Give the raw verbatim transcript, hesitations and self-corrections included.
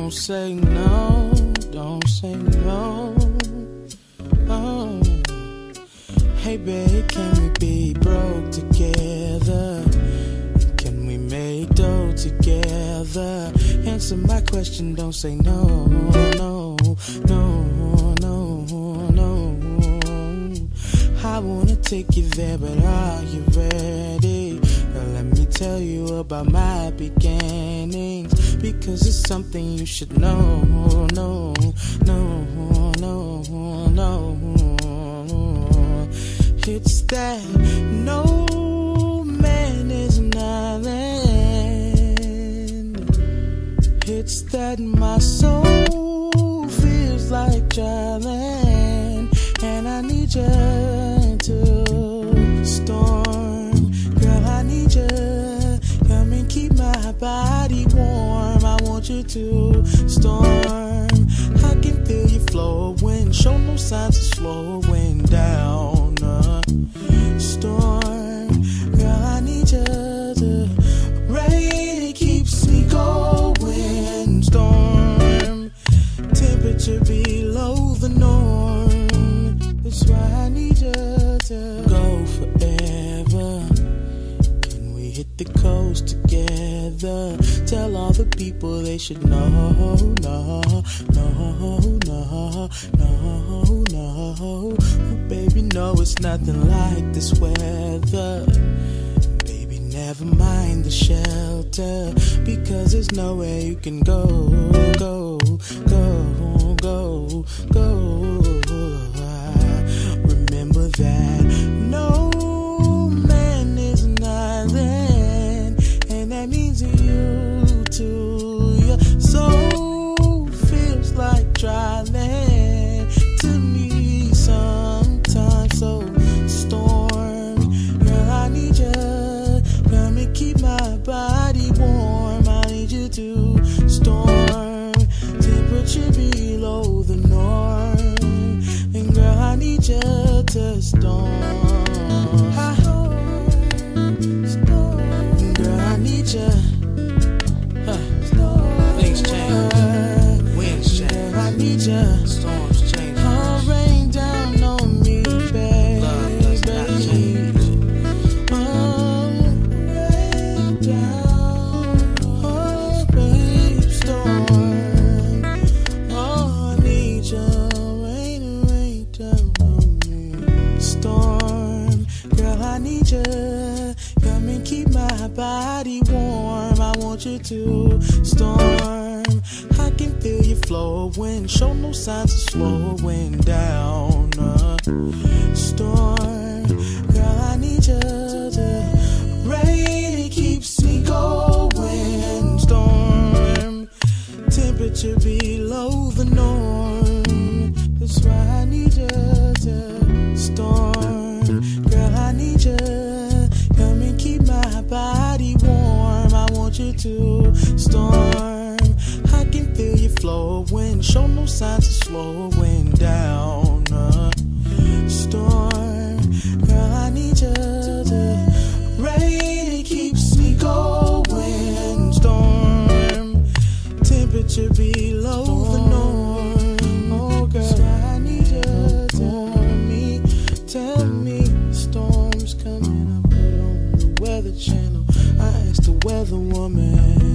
Don't say no, don't say no. Oh. Hey babe, can we be broke together? Can we make dough together? Answer my question, don't say no, no, no, no, no. I wanna take you there, but are you ready? Now let me tell you about my beginnings, because it's something you should know, no, no, no, no. It's that no man is an island. It's that my soul feels like driving, and I need you to storm. Girl, I need you. Come and keep my body warm. I want you to storm. I can feel you flowing, show no signs of slowing down. Uh, storm, girl, I need you to rain. It keeps me going. Storm, temperature below the norm. That's why I need you to go forever. Can we hit the coast together? Tell all the people they should know. No, no, no, no, no. Baby, no, it's nothing like this weather. Baby, never mind the shelter, because there's nowhere you can go, go, go, go, go. Remember that no man is an island, and that means you too. Your soul feels like dry land to me sometimes. So storm, girl, I need you. Come and keep my body warm. I need you to storm. Temperature below the norm, and girl, I need you to storm. Storm, girl, I need you. Huh. Things change, winds change. I need ya. Storms change. Oh, rain down on me, baby. Love does not change. Oh, rain down. Oh, babe, storm. Oh, I need ya. Rain, rain down on me. Storm, girl, I need ya. Come and keep my body warm. I want you to storm. I can feel you flowing, show no signs of slowing down. Uh, storm, girl, I need you to rain. It keeps me going. Storm, temperature below the norm. That's why I need you to storm. Girl, I need you. Come and keep my body warm. I want you to storm. I can feel you flowing, show no signs of slowing down. Uh, storm, girl, I need you to rain. It keeps me going. Storm, temperature below the norm. Oh, girl, so I need you to tell me, tell me the storm's coming. I put on the Weather Channel. I asked the weather woman.